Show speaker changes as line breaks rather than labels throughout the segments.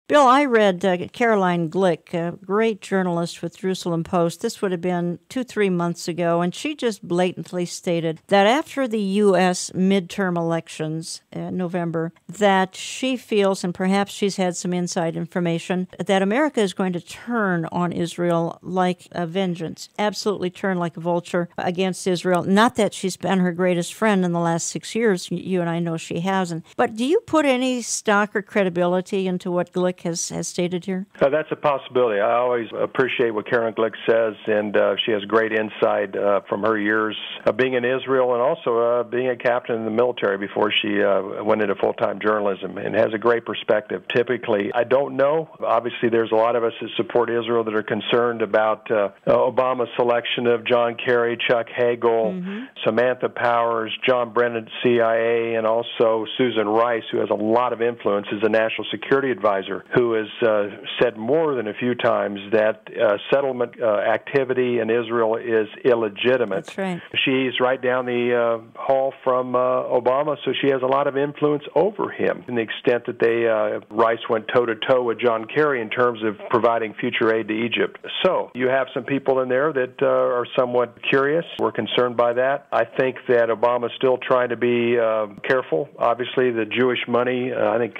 Bill, I read Caroline Glick, a great journalist with Jerusalem Post. This would have been 3 months ago, and she just blatantly stated that after the U.S. midterm elections in November, that she feels, and perhaps she's had some inside information, that America is going to turn on Israel like a vengeance, absolutely turn like a vulture against Israel. Not that she's been her greatest friend in the last 6 years. You and I know she hasn't. But do you put any stock or credibility into what Glick has stated here?
That's a possibility. I always appreciate what Karen Glick says, and she has great insight from her years of being in Israel and also being a captain in the military before she went into full-time journalism, and has a great perspective. Typically, I don't know. Obviously, there's a lot of us that support Israel that are concerned about Obama's selection of John Kerry, Chuck Hagel, Samantha Powers, John Brennan, CIA, and also Susan Rice, who has a lot of influence as a national security advisor, who has said more than a few times that settlement activity in Israel is illegitimate.
That's right.
She's right down the hall from Obama, so she has a lot of influence over him, in the extent that Rice went toe-to-toe with John Kerry in terms of providing future aid to Egypt. So you have some people in there that are somewhat curious. We're concerned by that. I think that Obama's still trying to be careful. Obviously, the Jewish money, I think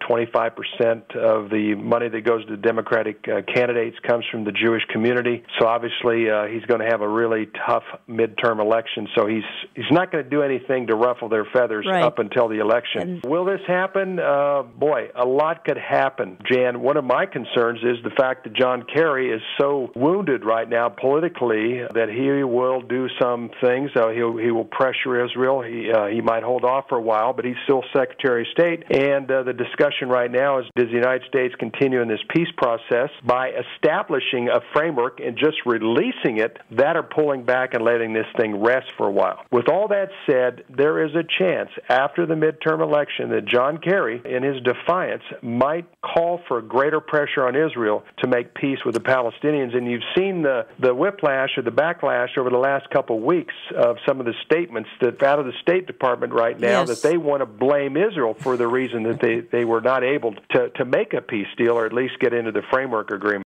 25% of the money that goes to Democratic candidates comes from the Jewish community. So obviously he's going to have a really tough midterm election. So he's not going to do anything to ruffle their feathers up until the election. Will this happen? Boy, a lot could happen. Jan, one of my concerns is the fact that John Kerry is so wounded right now politically that he will do some things. He will pressure Israel. He might hold off for a while, but he's still Secretary of State. And the discussion right now is, does the United States continue in this peace process by establishing a framework and just releasing it, that or pulling back and letting this thing rest for a while? With all that said, there is a chance after the midterm election that John Kerry, in his defiance, might call for greater pressure on Israel to make peace with the Palestinians. And you've seen the whiplash or the backlash over the last couple of weeks of some of the statements that out of the State Department right now that they want to blame Israel for the reason that they were not able to make a peace deal or at least get into the framework agreement.